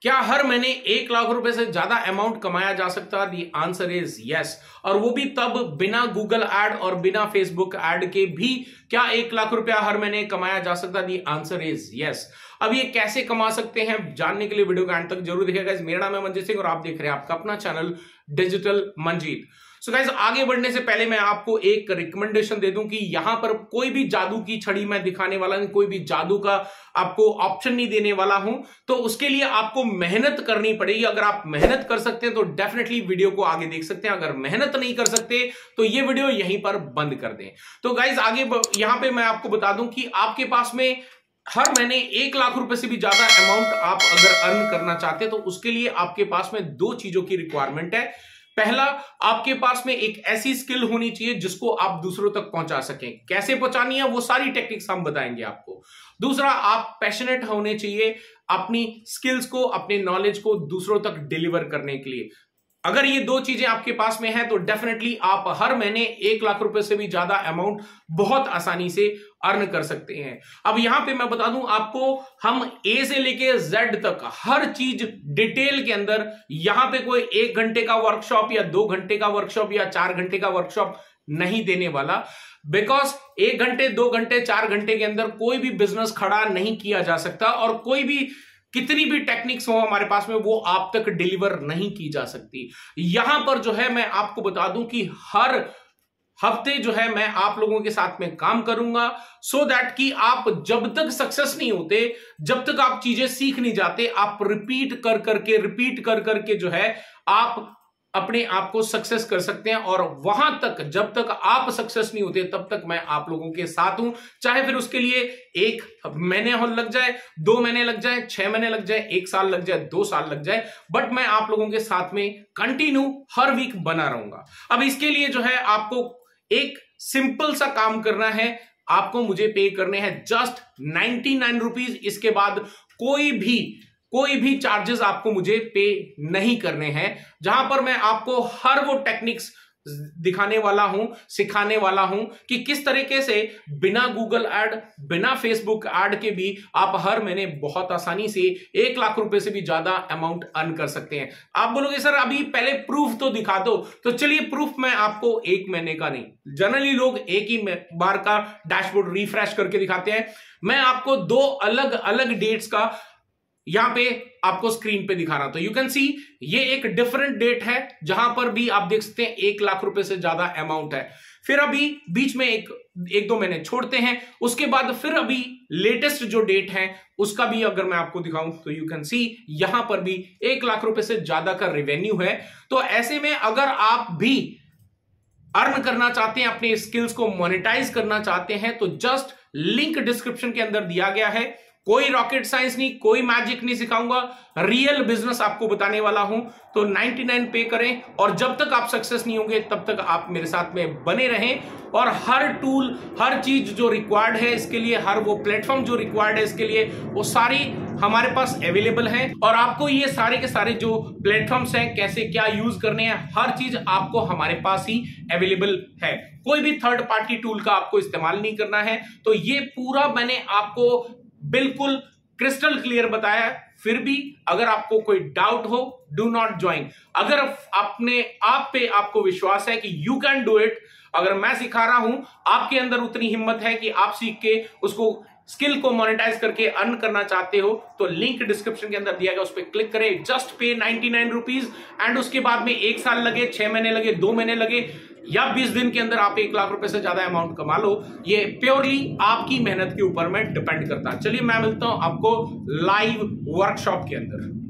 क्या हर महीने 1 लाख रुपए से ज्यादा अमाउंट कमाया जा सकता है? The answer is yes. और वो भी तब बिना गूगल एड और बिना फेसबुक एड के भी क्या 1 लाख रुपया हर महीने कमाया जा सकता है? The answer is yes. अब ये कैसे कमा सकते हैं जानने के लिए वीडियो के अंत तक जरूर देखिएगा। मेरा नाम है मंजीत सिंह और आप देख रहे हैं आपका अपना channel digital Manjeet. So guys, आगे बढ़ने से पहले मैं आपको एक रिकमेंडेशन दे दूं कि यहां पर कोई भी जादू की छड़ी मैं दिखाने वाला नहीं, कोई भी जादू का आपको ऑप्शन नहीं देने वाला हूं। तो उसके लिए आपको मेहनत करनी पड़ेगी। अगर आप मेहनत कर सकते हैं तो डेफिनेटली वीडियो को आगे देख सकते हैं। अगर मेहनत नहीं कर सकते तो ये वीडियो यहीं पर बंद कर दें। तो गाइस, आगे यहां पर मैं आपको बता दूं कि आपके पास में हर महीने 1 लाख रुपए से भी ज्यादा अमाउंट आप अगर अर्न करना चाहते हैं तो उसके लिए आपके पास में 2 चीजों की रिक्वायरमेंट है। पहला, आपके पास में एक ऐसी स्किल होनी चाहिए जिसको आप दूसरों तक पहुंचा सकें। कैसे पहुंचानी है वो सारी टेक्निक्स हम बताएंगे आपको। दूसरा, आप पैशनेट होने चाहिए अपनी स्किल्स को, अपने नॉलेज को दूसरों तक डिलीवर करने के लिए। अगर ये 2 चीजें आपके पास में है तो डेफिनेटली आप हर महीने 1 लाख रुपए से भी ज्यादा अमाउंट बहुत आसानी से अर्न कर सकते हैं। अब यहां पे मैं बता दूं आपको, हम ए से लेके जेड तक हर चीज डिटेल के अंदर, यहां पे कोई 1 घंटे का वर्कशॉप या 2 घंटे का वर्कशॉप या 4 घंटे का वर्कशॉप नहीं देने वाला। बिकॉज 1 घंटे 2 घंटे 4 घंटे के अंदर कोई भी बिजनेस खड़ा नहीं किया जा सकता और कोई भी कितनी भी टेक्निक्स हो हमारे पास में वो आप तक डिलीवर नहीं की जा सकती। यहां पर जो है मैं आपको बता दूं कि हर हफ्ते जो है मैं आप लोगों के साथ में काम करूंगा सो दैट कि आप जब तक सक्सेस नहीं होते, जब तक आप चीजें सीख नहीं जाते, आप रिपीट कर करके जो है आप अपने आप को सक्सेस कर सकते हैं। और वहां तक जब तक आप सक्सेस नहीं होते तब तक मैं आप लोगों के साथ हूं। चाहे फिर उसके लिए 1 महीने लग जाए, 2 महीने लग जाए, 6 महीने लग जाए, 1 साल लग जाए, 2 साल लग जाए, बट मैं आप लोगों के साथ में कंटिन्यू हर वीक बना रहूंगा। अब इसके लिए जो है आपको एक सिंपल सा काम करना है। आपको मुझे पे करने हैं जस्ट 99 रुपीज। इसके बाद कोई भी चार्जेस आपको मुझे पे नहीं करने हैं। जहां पर मैं आपको हर वो टेक्निक्स दिखाने वाला हूं, सिखाने वाला हूं कि किस तरीके से बिना गूगल एड, बिना फेसबुक एड के भी आप हर महीने बहुत आसानी से 1 लाख रुपए से भी ज्यादा अमाउंट अर्न कर सकते हैं। आप बोलोगे सर अभी पहले प्रूफ तो दिखा दो। तो चलिए, प्रूफ मैं आपको 1 महीने का नहीं, जनरली लोग एक ही बार का डैशबोर्ड रिफ्रेश करके दिखाते हैं। मैं आपको 2 अलग अलग डेट्स का यहां पे आपको स्क्रीन पे दिखा रहा हूं। तो यू कैन सी ये एक डिफरेंट डेट है जहां पर भी आप देख सकते हैं 1 लाख रुपए से ज्यादा अमाउंट है। फिर अभी बीच में एक 2 महीने छोड़ते हैं, उसके बाद फिर अभी लेटेस्ट जो डेट है उसका भी अगर मैं आपको दिखाऊं तो यू कैन सी यहां पर भी 1 लाख रुपए से ज्यादा का रेवेन्यू है। तो ऐसे में अगर आप भी अर्न करना चाहते हैं, अपने स्किल्स को मोनेटाइज करना चाहते हैं, तो जस्ट लिंक डिस्क्रिप्शन के अंदर दिया गया है। कोई रॉकेट साइंस नहीं, कोई मैजिक नहीं सिखाऊंगा, रियल बिजनेस आपको बताने वाला हूं। तो 99 पे करें और जब तक आप सक्सेस नहीं होंगे तब तक आप मेरे साथ में बने रहें। और हर टूल, हर चीज जो रिक्वायर्ड है इसके लिए, हर वो प्लेटफॉर्म जो रिक्वायर्ड है इसके लिए, वो सारी हमारे पास अवेलेबल है। और आपको ये सारे के सारे जो प्लेटफॉर्म्स हैं, कैसे क्या यूज करने हैं, हर चीज आपको हमारे पास ही अवेलेबल है। कोई भी थर्ड पार्टी टूल का आपको इस्तेमाल नहीं करना है। तो ये पूरा मैंने आपको बिल्कुल क्रिस्टल क्लियर बताया है। फिर भी अगर आपको कोई डाउट हो, डू नॉट ज्वाइन। अगर अपने आप पे आपको विश्वास है कि यू कैन डू इट, अगर मैं सिखा रहा हूं, आपके अंदर उतनी हिम्मत है कि आप सीख के उसको स्किल को मोनेटाइज करके अर्न करना चाहते हो, तो लिंक डिस्क्रिप्शन के अंदर दिया गया, उस पर क्लिक करें। जस्ट पे 99 रुपीज एंड उसके बाद में 1 साल लगे, 6 महीने लगे, 2 महीने लगे या 20 दिन के अंदर आप 1 लाख रुपए से ज्यादा अमाउंट कमा लो। ये प्योरली आपकी मेहनत के ऊपर में डिपेंड करता है। चलिए, मैं मिलता हूं आपको लाइव वर्कशॉप के अंदर।